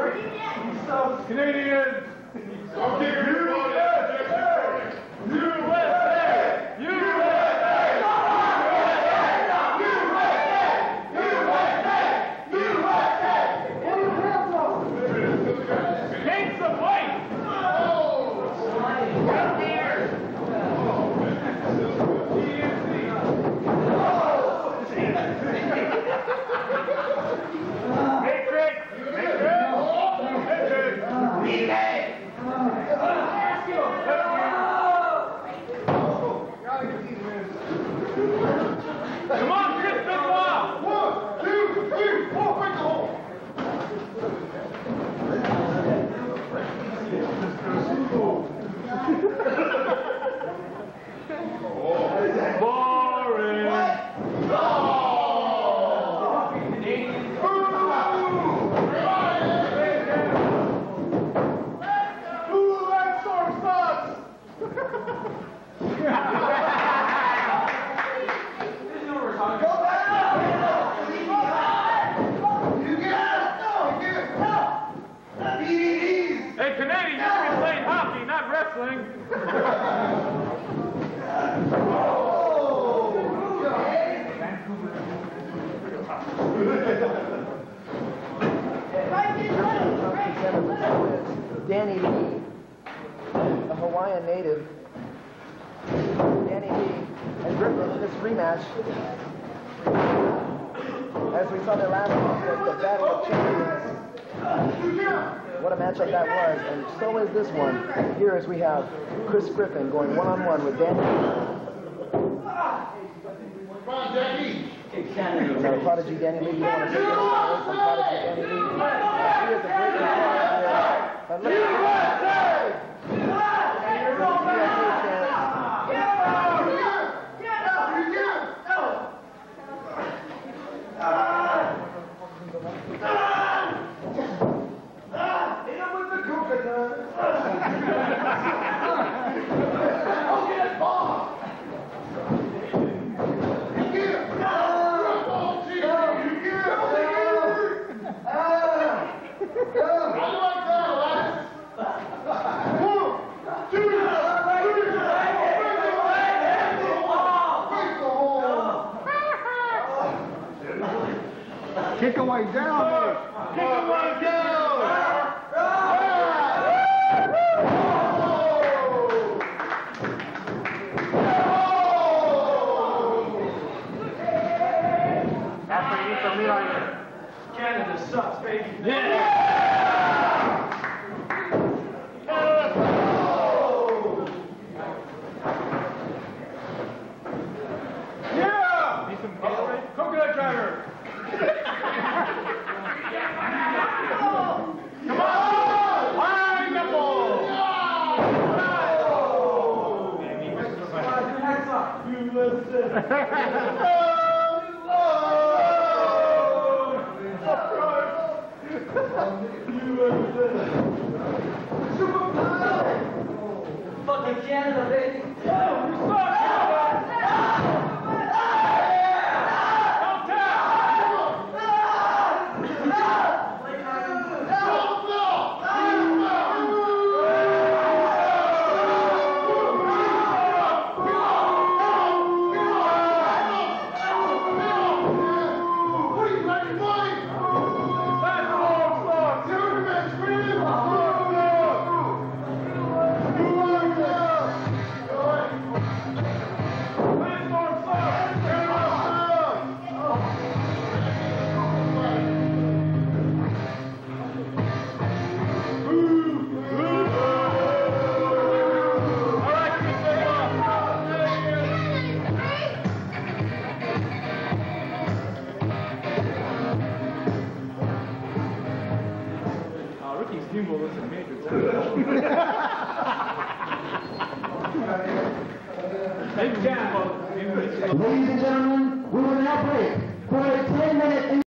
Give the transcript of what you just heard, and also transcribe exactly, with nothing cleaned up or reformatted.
Canadians! Okay, U S A! U S A! U S A! U S A! Kings of White! Come on, Chris Benoit! One, two, three, four, break the hole! Boring! What? Oh! Ooh, that storm sucks! Hey, Canadian, you should be playing hockey, not wrestling. Danny Lee, a Hawaiian native. Danny Lee and Griffin in this rematch. As we saw their last contest, the Battle of Champions. What a matchup that was, and so is this one. Here as we have Chris Griffin going one-on-one with Danny Lee. Come on, Jackie! Now, Prodigy Danny Lee, you want to take this away from Prodigy Danny Lee? He is a great performer here. But look at this. Here's the U S A chant. Kick away down, man. Kick away down. That's what you need from me on here. Canada sucks, baby. Yeah. Yeah. Need some coconut driver. Come on! Pineapple! You listen. Fucking Canada, baby. Ladies and gentlemen, we will now break for a ten minute